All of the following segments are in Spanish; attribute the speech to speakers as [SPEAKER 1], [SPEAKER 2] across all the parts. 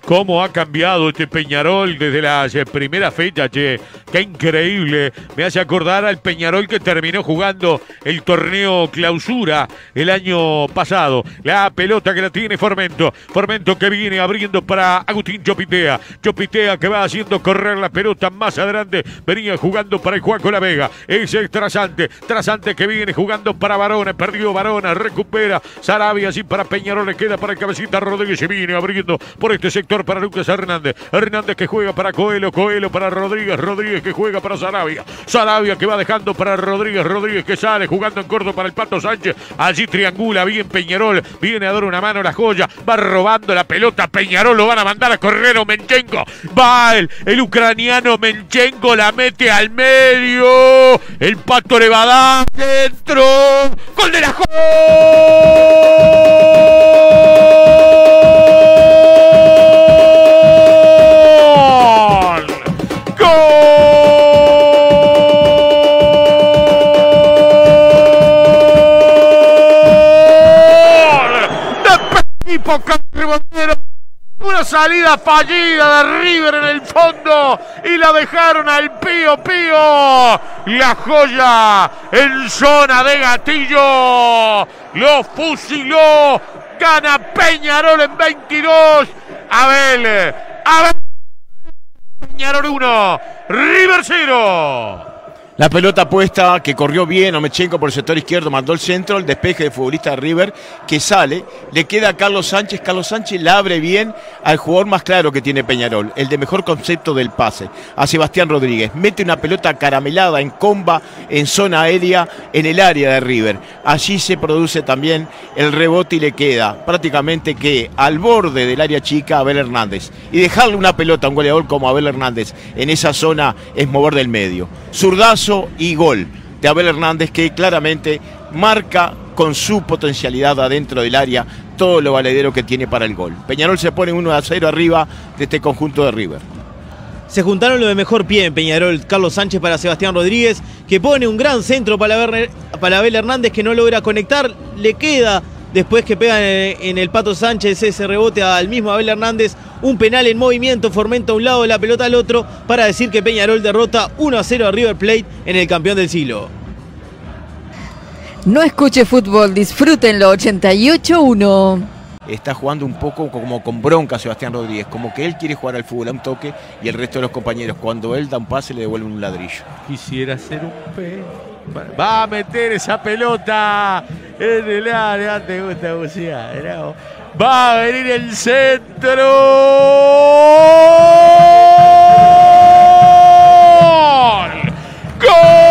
[SPEAKER 1] cómo ha cambiado este Peñarol desde las primeras fechas, che. Qué increíble. Me hace acordar al Peñarol que terminó jugando el torneo clausura el año pasado. La pelota que la tiene Formento. Formento que viene abriendo para Agustín Chopitea. Chopitea que va haciendo correr la pelota más adelante. Venía jugando para el Juaco La Vega. Ese es Trasante. Trasante que viene jugando para Barona. Perdió Barona. Recupera Sarabia. Así para Peñarol. Le queda para el Cabecita Rodríguez. Se viene abriendo por este sector para Lucas Hernández. Hernández que juega para Coelho. Coelho para Rodríguez. Rodríguez que juega para Sarabia. Sarabia que va dejando para Rodríguez. Rodríguez que sale jugando en corto para el Pato Sánchez. Allí triangula bien Peñarol. Viene a dar una mano la joya. Va robando la pelota. Peñarol lo van a mandar a correr. Menchenko. Va el ucraniano Menchenko. La mete al medio. El Pato le va a dar dentro. ¡Gol de la joya! Carbonero, una salida fallida de River en el fondo y la dejaron al Pío Pío. La joya en zona de gatillo lo fusiló. Gana Peñarol en 22. Abel Peñarol 1, River 0.
[SPEAKER 2] La pelota puesta que corrió bien Omechenko por el sector izquierdo, mandó el centro, el despeje de futbolista de River que sale, le queda a Carlos Sánchez. Carlos Sánchez la abre bien al jugador más claro que tiene Peñarol, el de mejor concepto del pase, a Sebastián Rodríguez. Mete una pelota caramelada en comba, en zona aérea, en el área de River. Allí se produce también el rebote y le queda prácticamente que al borde del área chica a Abel Hernández. Y dejarle una pelota a un goleador como Abel Hernández en esa zona es mover del medio. Zurdazo y gol de Abel Hernández que claramente marca con su potencialidad adentro del área todo lo valedero que tiene para el gol. Peñarol se pone 1-0 arriba de este conjunto de River.
[SPEAKER 3] Se juntaron lo de mejor pie en Peñarol. Carlos Sánchez para Sebastián Rodríguez, que pone un gran centro para Abel Hernández, que no logra conectar. Le queda, después que pega en el Pato Sánchez ese rebote al mismo Abel Hernández, un penal en movimiento. Formento a un lado, la pelota al otro, para decir que Peñarol derrota 1-0 a River Plate en el campeón del siglo.
[SPEAKER 4] No escuche fútbol, disfrútenlo. 88-1.
[SPEAKER 2] Está jugando un poco como con bronca Sebastián Rodríguez, como que él quiere jugar al fútbol a un toque y el resto de los compañeros, cuando él da un pase, le devuelven un ladrillo.
[SPEAKER 1] Quisiera hacer un va a meter esa pelota en el área. Te gusta bucear, ¿no? Va a venir el centro. ¡Gol!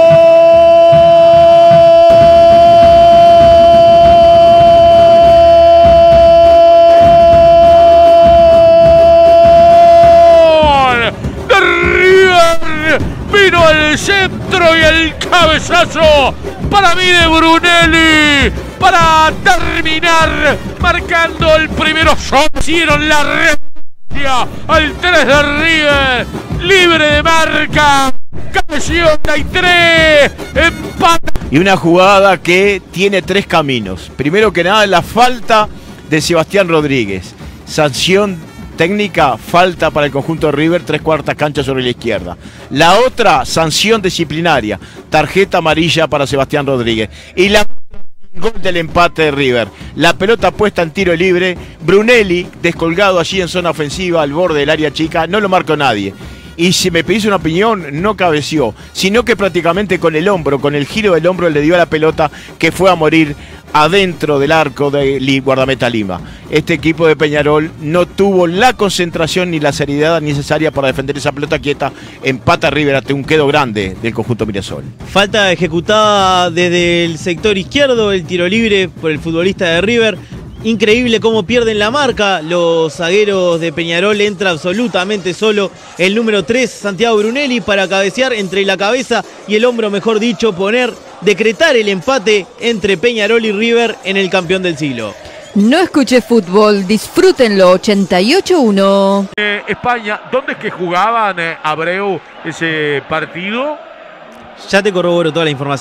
[SPEAKER 1] Vino el centro y el cabezazo para mí de Brunelli para terminar marcando el primero. Hicieron la referencia al 3 de River, libre de marca, cabeció 83, empate.
[SPEAKER 2] Y una jugada que tiene tres caminos. Primero que nada, la falta de Sebastián Rodríguez. Sanción técnica, falta para el conjunto de River, 3/4 cancha sobre la izquierda. La otra, sanción disciplinaria, tarjeta amarilla para Sebastián Rodríguez. Y la gol del empate de River. La pelota puesta en tiro libre, Brunelli descolgado allí en zona ofensiva, al borde del área chica, no lo marcó nadie. Y si me pedís una opinión, no cabeció, sino que prácticamente con el hombro, con el giro del hombro le dio a la pelota que fue a morir adentro del arco de Guardameta Lima. Este equipo de Peñarol no tuvo la concentración ni la seriedad necesaria para defender esa pelota quieta. Empata River ante un quedo grande del conjunto Mirasol.
[SPEAKER 3] Falta ejecutada desde el sector izquierdo, el tiro libre por el futbolista de River. Increíble cómo pierden la marca los zagueros de Peñarol. Entra absolutamente solo el número 3, Santiago Brunelli, para cabecear entre la cabeza y el hombro, mejor dicho, decretar el empate entre Peñarol y River en el campeón del siglo.
[SPEAKER 4] No escuche fútbol, disfrútenlo. 88-1.
[SPEAKER 1] España, ¿dónde es que jugaban, Abreu, ese partido?
[SPEAKER 3] Ya te corroboro toda la información.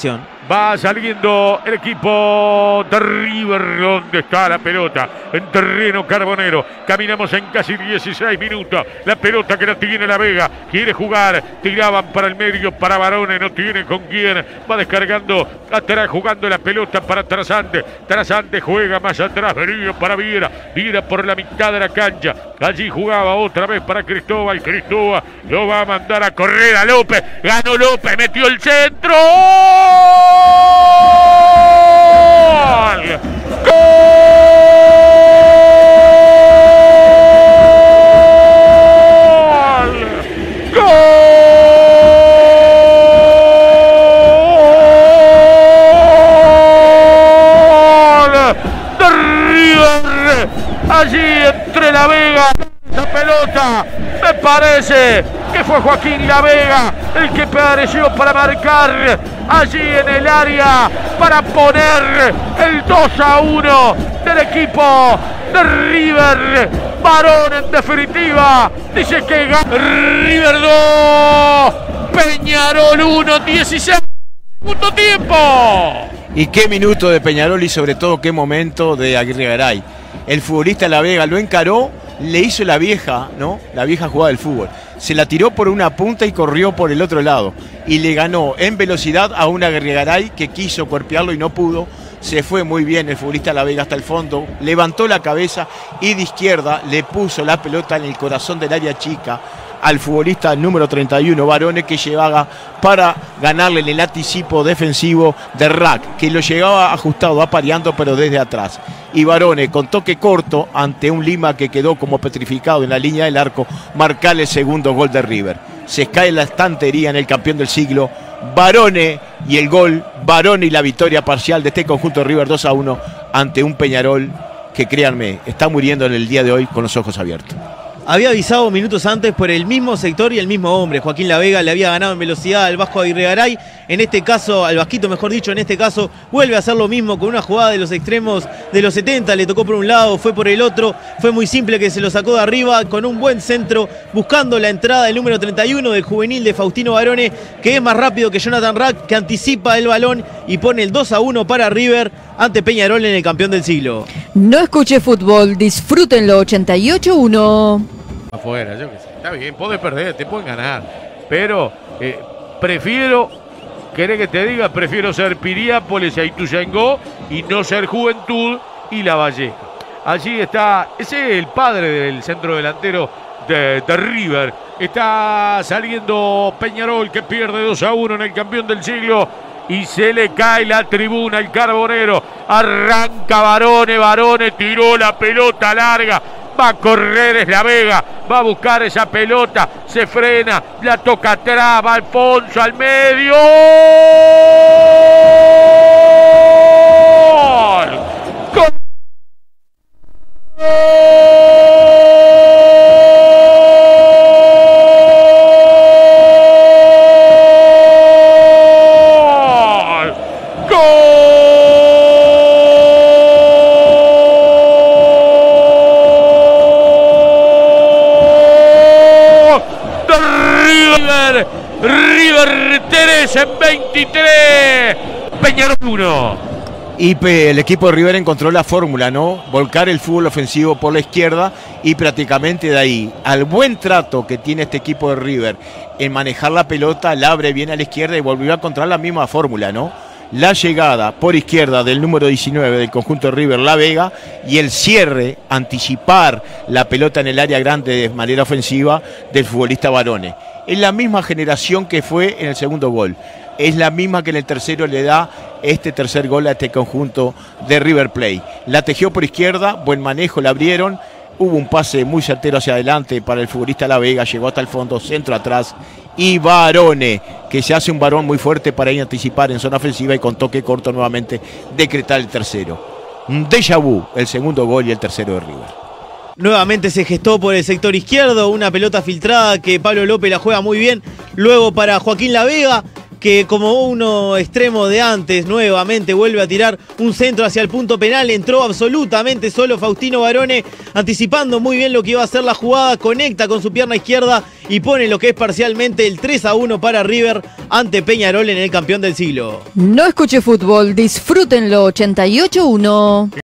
[SPEAKER 1] Va saliendo el equipo de River. ¿Dónde está la pelota? En terreno carbonero. Caminamos en casi 16 minutos. La pelota que la tiene La Vega. Quiere jugar. Tiraban para el medio, para Barone. No tiene con quién. Va descargando atrás, jugando la pelota para Trasante. Trasante juega más atrás. Venido para Viera. Viera por la mitad de la cancha. Allí jugaba otra vez para Cristóbal. Cristóbal lo va a mandar a correr a López. Ganó López. Metió el centro. ¡Gol! ¡Gol! ¡Gol! ¡De River! Allí entre La Vega. La pelota, me parece que fue Joaquín La Vega el que apareció para marcar allí en el área, para poner el 2-1 del equipo de River. Barón, en definitiva, dice que River 2, Peñarol 1, 16 segundo tiempo.
[SPEAKER 2] Y qué minuto de Peñarol y sobre todo qué momento de Aguirre Garay. El futbolista La Vega lo encaró, le hizo la vieja, ¿no? La vieja jugada del fútbol. Se la tiró por una punta y corrió por el otro lado. Y le ganó en velocidad a una Aguirre Garay que quiso cuerpearlo y no pudo. Se fue muy bien el futbolista La Vega hasta el fondo. Levantó la cabeza y de izquierda le puso la pelota en el corazón del área chica al futbolista número 31, Barone, que llevaba para ganarle en el anticipo defensivo de Rack, que lo llegaba ajustado, apareando, pero desde atrás. Y Barone, con toque corto, ante un Lima que quedó como petrificado en la línea del arco, marcar el segundo gol de River. Se cae la estantería en el campeón del siglo. Barone y el gol, Barone y la victoria parcial de este conjunto de River 2-1 ante un Peñarol que, créanme, está muriendo en el día de hoy con los ojos abiertos.
[SPEAKER 3] Había avisado minutos antes por el mismo sector y el mismo hombre. Joaquín La Vega le había ganado en velocidad al Vasco Aguirre Garay. En este caso, al Vasquito mejor dicho, en este caso vuelve a hacer lo mismo con una jugada de los extremos de los 70. Le tocó por un lado, fue por el otro. Fue muy simple que se lo sacó de arriba con un buen centro, buscando la entrada del número 31 del juvenil de Faustino Barone, que es más rápido que Jonathan Rack, que anticipa el balón y pone el 2-1 para River ante Peñarol en el campeón del siglo.
[SPEAKER 4] No escuche fútbol, disfrútenlo. 88-1.
[SPEAKER 1] Afuera, yo qué sé. Está bien, podés perder, te pueden ganar. Pero prefiero, ¿querés que te diga? Prefiero ser Piriápolis y Ituzaingó y no ser Juventud y La Valleja. Allí está, ese es el padre del centro delantero de River. Está saliendo Peñarol, que pierde 2-1 en el campeón del siglo. Y se le cae la tribuna, el carbonero. Arranca Barone, Barone tiró la pelota larga. Va a correr, es La Vega, va a buscar esa pelota, se frena, la toca atrás, va Alfonso al medio. ¡Gol! ¡Gol! River 3 en 23, Peñarol 1.
[SPEAKER 2] Y el equipo de River encontró la fórmula, ¿no? Volcar el fútbol ofensivo por la izquierda y prácticamente de ahí al buen trato que tiene este equipo de River en manejar la pelota, la abre bien a la izquierda y volvió a encontrar la misma fórmula, ¿no? La llegada por izquierda del número 19 del conjunto de River, La Vega, y el cierre, anticipar la pelota en el área grande de manera ofensiva del futbolista Barone. Es la misma generación que fue en el segundo gol. Es la misma que en el tercero le da este tercer gol a este conjunto de River Plate. La tejió por izquierda, buen manejo, la abrieron. Hubo un pase muy certero hacia adelante para el futbolista La Vega, llegó hasta el fondo, centro atrás. Y Barone, que se hace un varón muy fuerte para ir a anticipar en zona ofensiva y con toque corto nuevamente decretar el tercero. Un déjà vu, el segundo gol y el tercero de River.
[SPEAKER 3] Nuevamente se gestó por el sector izquierdo, una pelota filtrada que Pablo López la juega muy bien. Luego para Joaquín La Vega, que como uno extremo de antes, nuevamente vuelve a tirar un centro hacia el punto penal. Entró absolutamente solo Faustino Barone, anticipando muy bien lo que iba a ser la jugada. Conecta con su pierna izquierda y pone lo que es parcialmente el 3-1 para River ante Peñarol en el campeón del siglo.
[SPEAKER 4] No escuche fútbol, disfrútenlo. 88-1.